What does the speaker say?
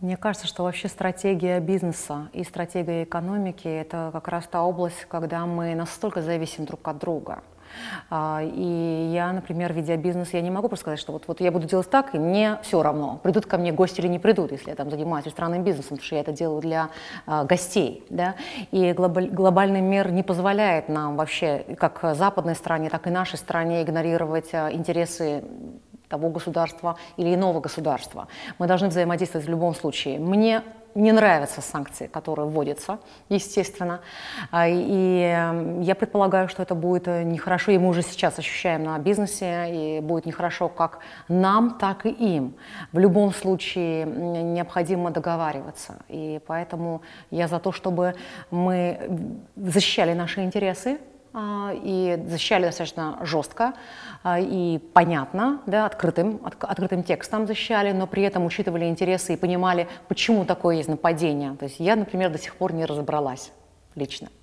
Мне кажется, что вообще стратегия бизнеса и стратегия экономики — это как раз та область, когда мы настолько зависим друг от друга. И я, например, ведя бизнес, я не могу просто сказать, что вот я буду делать так, и мне все равно, придут ко мне гости или не придут, если я там занимаюсь ресторанным бизнесом, потому что я это делаю для гостей. Да? И глобальный мир не позволяет нам вообще, как западной стране, так и нашей стране, игнорировать интересы того государства или иного государства. Мы должны взаимодействовать в любом случае. Мне не нравятся санкции, которые вводятся, естественно, и я предполагаю, что это будет нехорошо, и мы уже сейчас ощущаем на бизнесе, и будет нехорошо как нам, так и им. В любом случае необходимо договариваться, и поэтому я за то, чтобы мы защищали наши интересы, и защищали достаточно жестко и понятно, да, открытым текстом защищали, но при этом учитывали интересы и понимали, почему такое есть нападение. То есть я, например, до сих пор не разобралась лично.